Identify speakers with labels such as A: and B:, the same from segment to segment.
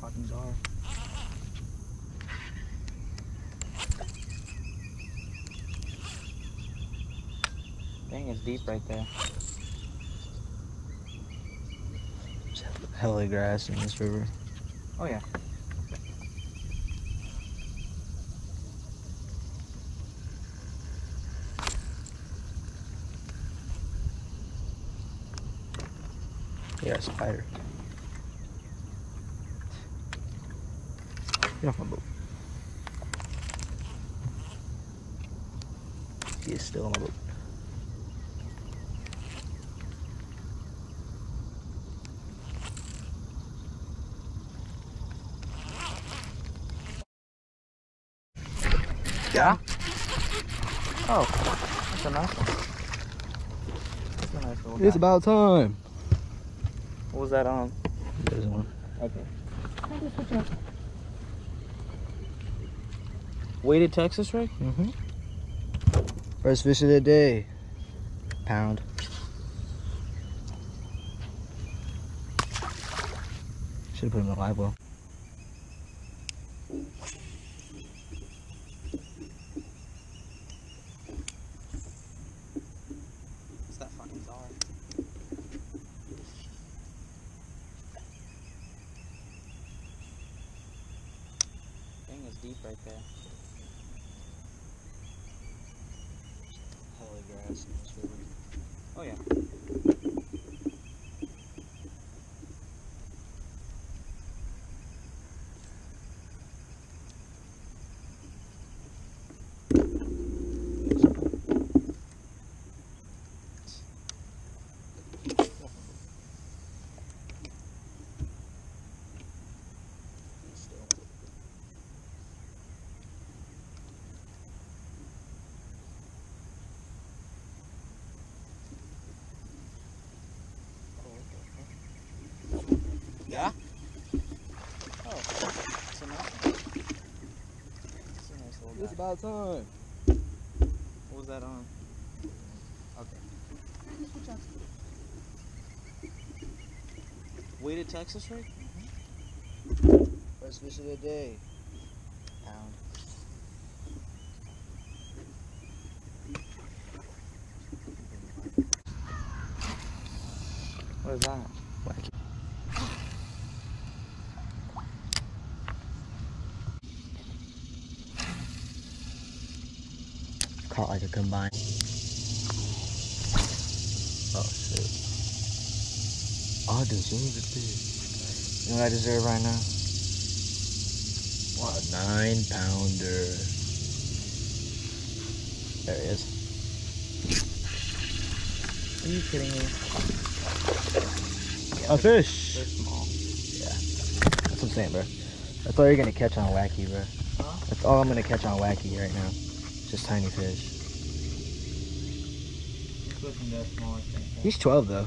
A: fucking czar. Dang, it's deep right there.
B: There's hella grass in this river.
A: Oh yeah.
B: Yeah, a spider. Get off my boat. He is still on my boat.
A: Yeah? Oh, that's a nice one. That's a nice little guy.
B: It's about time.
A: What was that on?
B: There's one.
A: Okay. Weighted Texas rig?
B: Mm-hmm. First fish of the day. Pound. Should have put him in the live well.
A: It's that fucking czar. Dang, it's deep right there.
B: Hella grass in this river.
A: Oh yeah. Yeah? Oh, that's a nice one. That's a nice little
B: It's
A: guy.
B: about time.
A: What was that on? Okay. Weighted Texas rig?
B: First fish of the day. Pound.
A: What is that?
B: Wacky. Caught like a combined. Oh shit. I deserve it, dude. You know what I deserve right now? What? A 9-pounder. There he is.
A: Are you kidding me?
B: A fish.
A: They're small.
B: Yeah. That's what I'm saying, bro. That's all you're gonna catch on Wacky, bro.
A: Huh?
B: That's all I'm gonna catch on Wacky right now. Just tiny fish.
A: He's looking that small, I think.
B: He's 12 though.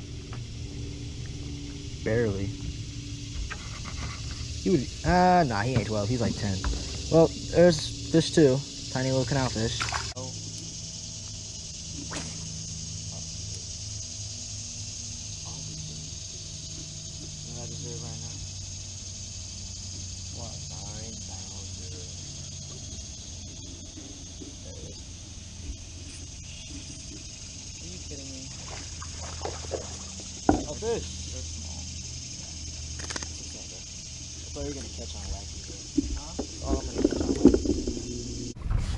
B: Barely. He would, nah, he ain't 12. He's like 10. Well, there's fish too. Tiny little canal fish.
A: Oh.
B: What I deserve right now? What? 9-pounder. There it is.
A: Are you kidding me?
B: A fish.
A: They're small.
B: That's all you're gonna catch on Wacky, bro.
A: Huh?
B: That's all I'm gonna catch on Wacky.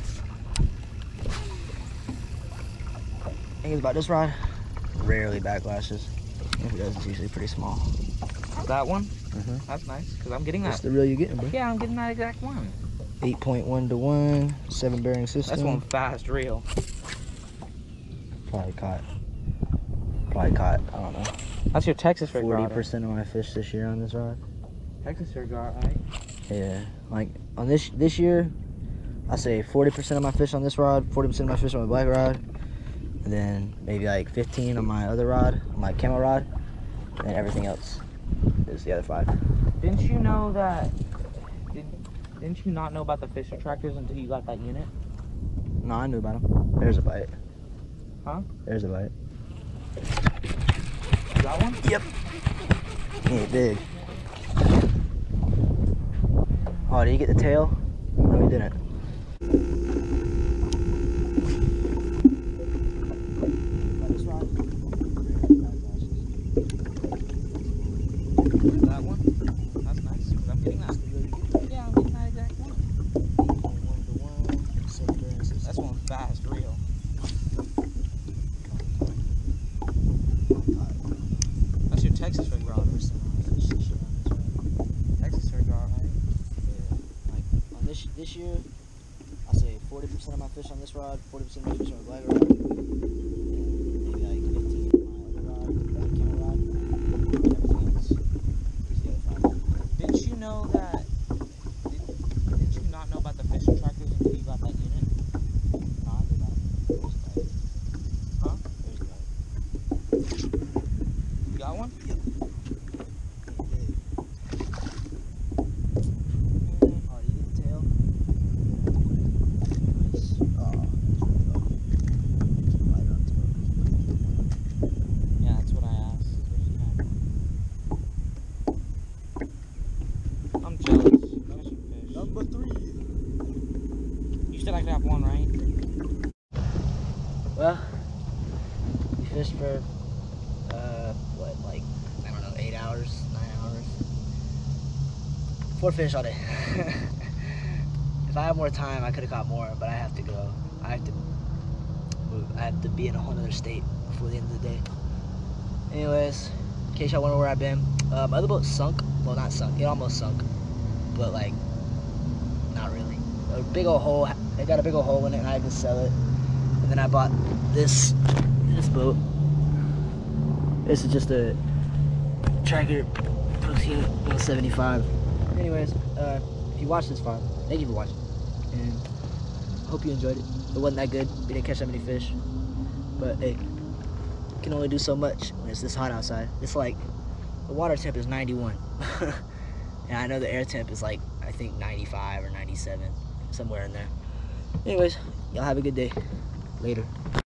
B: Thing is about this rod, rarely backlashes. If it does, it's usually pretty small.
A: That one?
B: Mm-hmm.
A: That's nice, because I'm getting
B: That's
A: that.
B: the reel you're getting, bro.
A: Yeah, I'm getting that exact one.
B: 8.1 to 1, 7 bearing system.
A: That's one fast reel.
B: Probably caught, I don't know,
A: That's your Texas rig rod.
B: 40% of my fish this year on this rod.
A: Texas rig rod, right?
B: Yeah, like on this year, I say 40% of my fish on this rod, 40% of my fish on my black rod, and then maybe like 15 on my other rod, my camo rod, and then everything else is the other 5.
A: Didn't you know that? Didn't you not know about the fish attractors until you got that unit?
B: No, I knew about them. There's a bite.
A: Huh?
B: There's a bite.
A: That one?
B: Yep. He ain't big. Oh, did you get the tail? No, we didn't.
A: That one? That's nice. 'Cause I'm getting that. Yeah, I'm getting that exact one. That's one fast, real. That's your Texas rig rod or something. Texas rig rod, right?
B: Like on this year, I say 40% of my fish on this rod, 40% of my fish on my black rod, and maybe like 15 on my other rod, that camera rod. Everything else is the other 5.
A: Didn't you know that? Didn't you not know about the fishing trackers until you got that unit?
B: No, I did that.
A: Huh?
B: There's the guy.
A: You got one?
B: Yep. Oh, did you get the tail? Nice. Oh, right on tail.
A: Yeah, that's what I asked. I'm jealous. Fishing fish.
B: Number 3.
A: You said I could have one, right?
B: Well, we fished for, what, like, I don't know, 8 hours, 9 hours. 4 fish all day. If I had more time, I could have caught more, but I have to go. I have to move. I have to be in a whole other state before the end of the day. Anyways, in case y'all wonder where I've been, my other boat sunk. Well, not sunk. It almost sunk, but like, not really. A big old hole. It got a big old hole in it, and I had to sell it. And then I bought this boat. This is just a Tracker Protein 175. Anyways, if you watched this far, thank you for watching, and hope you enjoyed it. It wasn't that good. We didn't catch that many fish, but hey, you can only do so much when it's this hot outside. It's like the water temp is 91, and I know the air temp is like, I think 95 or 97, somewhere in there. Anyways, y'all have a good day. Later.